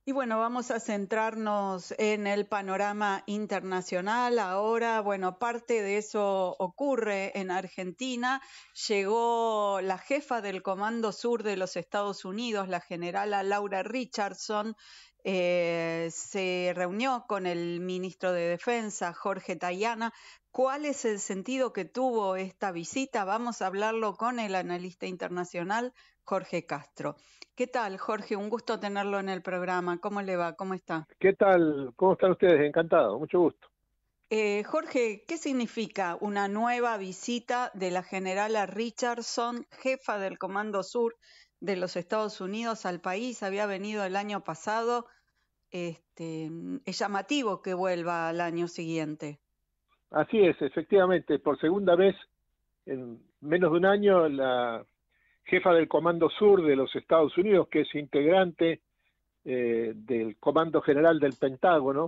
Y bueno, vamos a centrarnos en el panorama internacional. Ahora, bueno, parte de eso ocurre en Argentina. Llegó la jefa del Comando Sur de los Estados Unidos, la generala Laura Richardson. Se reunió con el ministro de Defensa, Jorge Tayana. ¿Cuál es el sentido que tuvo esta visita? Vamos a hablarlo con el analista internacional, Jorge Castro. ¿Qué tal, Jorge? Un gusto tenerlo en el programa. ¿Cómo le va? ¿Cómo está? ¿Qué tal? ¿Cómo están ustedes? Encantado, mucho gusto. Jorge, ¿qué significa una nueva visita de la generala Richardson, jefa del Comando Sur de los Estados Unidos al país? Había venido el año pasado. Es llamativo que vuelva al año siguiente. Así es, efectivamente, por segunda vez en menos de un año, la jefa del Comando Sur de los Estados Unidos, que es integrante del Comando General del Pentágono,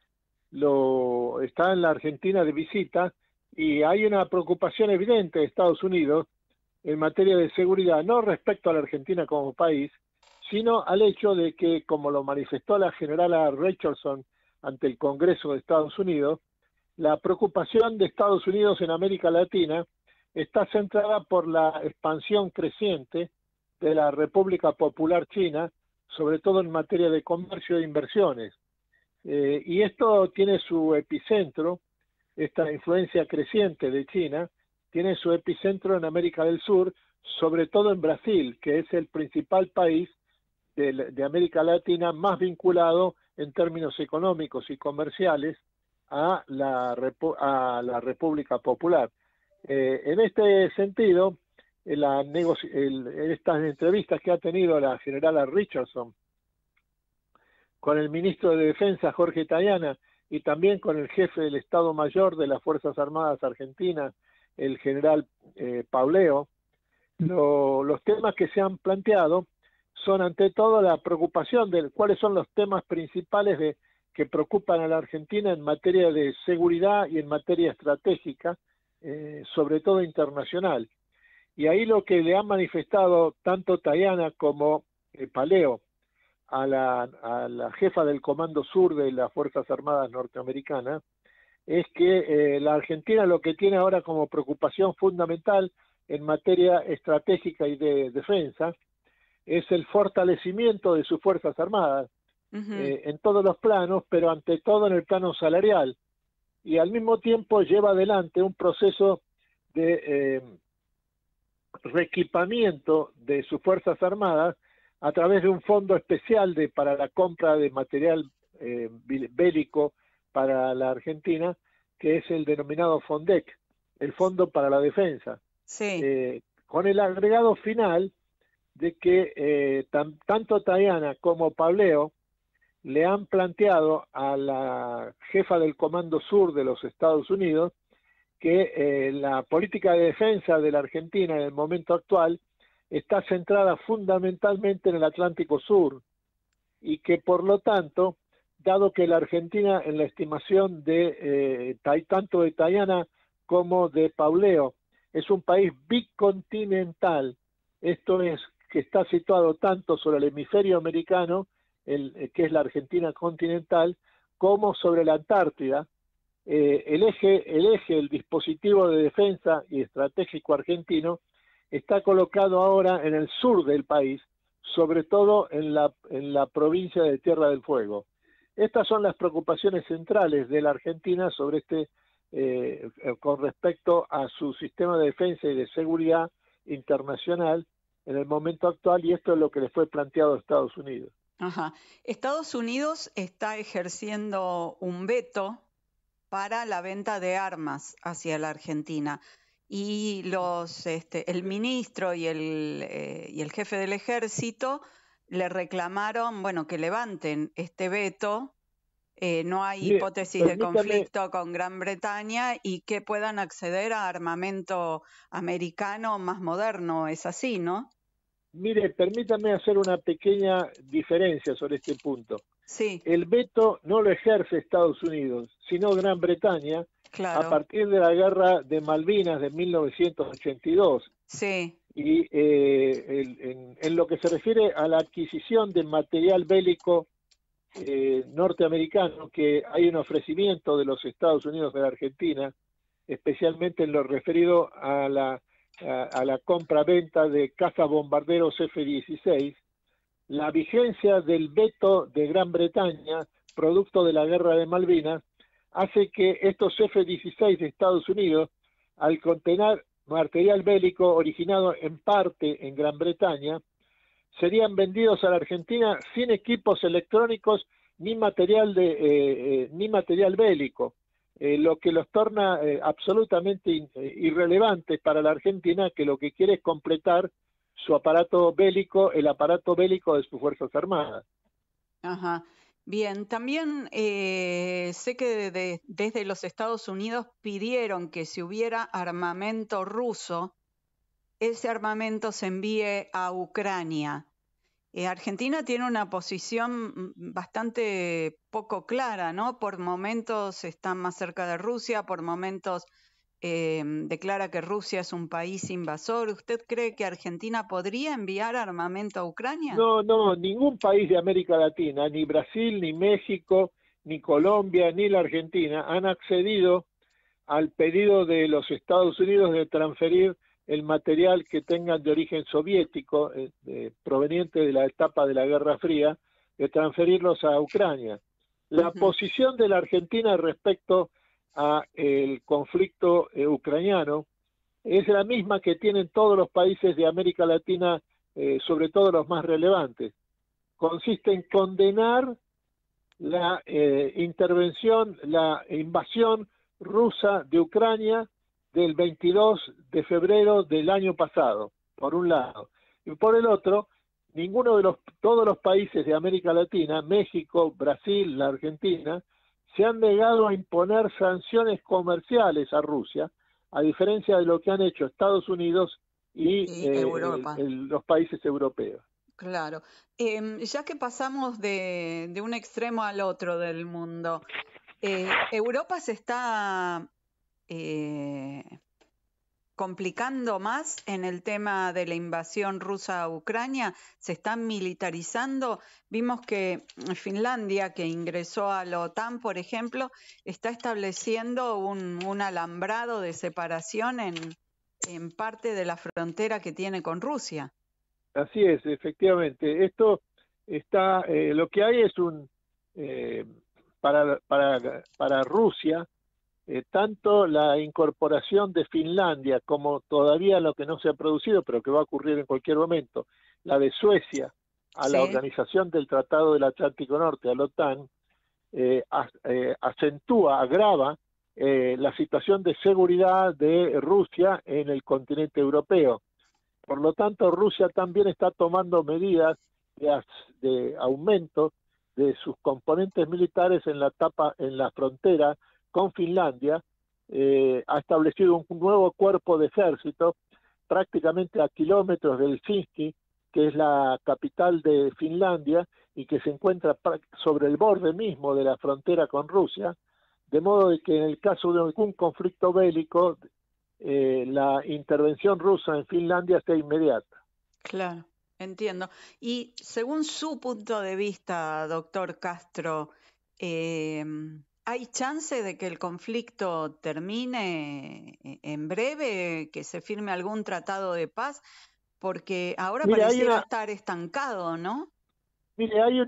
está en la Argentina de visita y hay una preocupación evidente de Estados Unidos en materia de seguridad, no respecto a la Argentina como país, sino al hecho de que, como lo manifestó la generala Richardson ante el Congreso de Estados Unidos, la preocupación de Estados Unidos en América Latina está centrada por la expansión creciente de la República Popular China, sobre todo en materia de comercio e inversiones. Y esto tiene su epicentro, esta influencia creciente de China, tiene su epicentro en América del Sur, sobre todo en Brasil, que es el principal país de América Latina más vinculado en términos económicos y comerciales a la República Popular. En este sentido, en estas entrevistas que ha tenido la generala Richardson con el ministro de Defensa, Jorge Tayana, y también con el jefe del Estado Mayor de las Fuerzas Armadas Argentinas, el general Pauleo, los temas que se han planteado son ante todo la preocupación de cuáles son los temas principales que preocupan a la Argentina en materia de seguridad y en materia estratégica, sobre todo internacional. Y ahí lo que le han manifestado tanto Tayana como Paleo a la jefa del Comando Sur de las Fuerzas Armadas norteamericanas es que la Argentina lo que tiene ahora como preocupación fundamental en materia estratégica y de defensa es el fortalecimiento de sus Fuerzas Armadas en todos los planos, pero ante todo en el plano salarial, y al mismo tiempo lleva adelante un proceso de reequipamiento de sus Fuerzas Armadas a través de un fondo especial para la compra de material bélico para la Argentina, que es el denominado FONDEC, el Fondo para la Defensa. Sí. Con el agregado final de que tanto Tayana como Pableo le han planteado a la jefa del Comando Sur de los Estados Unidos que la política de defensa de la Argentina en el momento actual está centrada fundamentalmente en el Atlántico Sur y que por lo tanto, dado que la Argentina en la estimación de tanto de Tayana como de Pauleo es un país bicontinental, esto es que está situado tanto sobre el hemisferio americano, que es la Argentina continental, como sobre la Antártida, el dispositivo de defensa y estratégico argentino está colocado ahora en el sur del país, sobre todo en la provincia de Tierra del Fuego. Estas son las preocupaciones centrales de la Argentina sobre con respecto a su sistema de defensa y de seguridad internacional en el momento actual, y esto es lo que le fue planteado a Estados Unidos. Ajá. Estados Unidos está ejerciendo un veto para la venta de armas hacia la Argentina. Y el ministro y el jefe del ejército le reclamaron, bueno, que levanten este veto. No hay hipótesis de conflicto con Gran Bretaña y que puedan acceder a armamento americano más moderno. Es así, ¿no? Mire, permítame hacer una pequeña diferencia sobre este punto. Sí. El veto no lo ejerce Estados Unidos, sino Gran Bretaña, claro, a partir de la guerra de Malvinas de 1982. Sí. Y en lo que se refiere a la adquisición de material bélico norteamericano que hay un ofrecimiento de los Estados Unidos de la Argentina, especialmente en lo referido a la compra-venta de cazabombarderos F-16, la vigencia del veto de Gran Bretaña, producto de la guerra de Malvinas, hace que estos F-16 de Estados Unidos, al contener material bélico originado en parte en Gran Bretaña, serían vendidos a la Argentina sin equipos electrónicos ni material bélico, lo que los torna absolutamente irrelevantes para la Argentina, que lo que quiere es completar su aparato bélico, el aparato bélico de sus Fuerzas Armadas. Ajá. Bien, también sé que desde los Estados Unidos pidieron que si hubiera armamento ruso, ese armamento se envíe a Ucrania. Argentina tiene una posición bastante poco clara, ¿no? Por momentos está más cerca de Rusia, por momentos declara que Rusia es un país invasor. ¿Usted cree que Argentina podría enviar armamento a Ucrania? No, ningún país de América Latina, ni Brasil, ni México, ni Colombia, ni la Argentina, han accedido al pedido de los Estados Unidos de transferir el material que tengan de origen soviético, proveniente de la etapa de la Guerra Fría, de transferirlos a Ucrania. La posición de la Argentina respecto a el conflicto ucraniano es la misma que tienen todos los países de América Latina, sobre todo los más relevantes. Consiste en condenar la intervención, la invasión rusa de Ucrania del 22 de febrero del año pasado, por un lado. Y por el otro, todos los países de América Latina, México, Brasil, la Argentina, se han negado a imponer sanciones comerciales a Rusia, a diferencia de lo que han hecho Estados Unidos y Europa. Los países europeos. Claro. Ya que pasamos de un extremo al otro del mundo, Europa se está complicando más en el tema de la invasión rusa a Ucrania, se están militarizando. Vimos que Finlandia, que ingresó a la OTAN, por ejemplo, está estableciendo un alambrado de separación en parte de la frontera que tiene con Rusia. Así es, efectivamente. Esto está, lo que hay es para Rusia, tanto la incorporación de Finlandia como todavía lo que no se ha producido, pero que va a ocurrir en cualquier momento, la de Suecia a la Organización del Tratado del Atlántico Norte, a la OTAN, acentúa, agrava la situación de seguridad de Rusia en el continente europeo. Por lo tanto, Rusia también está tomando medidas de aumento de sus componentes militares en la frontera con Finlandia. Ha establecido un nuevo cuerpo de ejército prácticamente a kilómetros de Helsinki, que es la capital de Finlandia y que se encuentra sobre el borde mismo de la frontera con Rusia, de modo de que en el caso de algún conflicto bélico, la intervención rusa en Finlandia sea inmediata. Claro, entiendo. Y según su punto de vista, doctor Castro, ¿hay chance de que el conflicto termine en breve, que se firme algún tratado de paz? Porque ahora pareciera estar estancado, ¿no? Mire, hay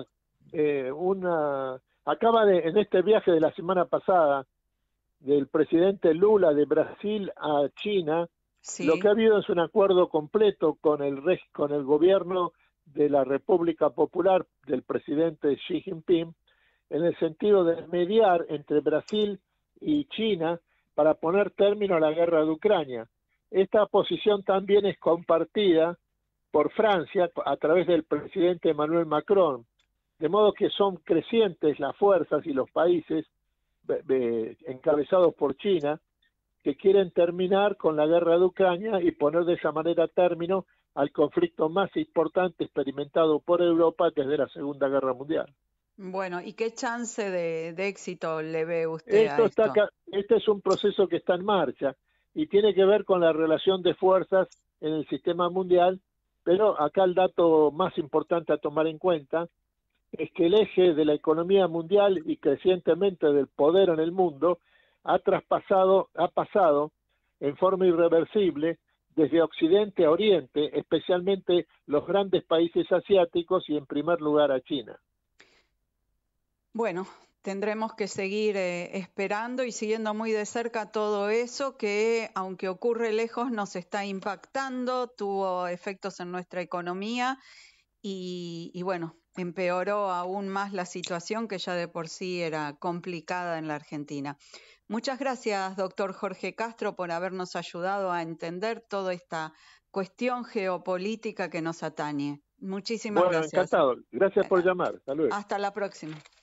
en este viaje de la semana pasada, del presidente Lula de Brasil a China, lo que ha habido es un acuerdo completo con el gobierno de la República Popular del presidente Xi Jinping, en el sentido de mediar entre Brasil y China para poner término a la guerra de Ucrania. Esta posición también es compartida por Francia a través del presidente Emmanuel Macron, de modo que son crecientes las fuerzas y los países encabezados por China, que quieren terminar con la guerra de Ucrania y poner de esa manera término al conflicto más importante experimentado por Europa desde la Segunda Guerra Mundial. Bueno, ¿y qué chance de éxito le ve usted a esto? Este es un proceso que está en marcha y tiene que ver con la relación de fuerzas en el sistema mundial, pero acá el dato más importante a tomar en cuenta es que el eje de la economía mundial y crecientemente del poder en el mundo ha pasado en forma irreversible desde Occidente a Oriente, especialmente los grandes países asiáticos y en primer lugar a China. Bueno, tendremos que seguir esperando y siguiendo muy de cerca todo eso que, aunque ocurre lejos, nos está impactando, tuvo efectos en nuestra economía y bueno, empeoró aún más la situación que ya de por sí era complicada en la Argentina. Muchas gracias, doctor Jorge Castro, por habernos ayudado a entender toda esta cuestión geopolítica que nos atañe. Muchísimas Bueno, gracias. encantado. Gracias por llamar. Hasta luego. Hasta la próxima.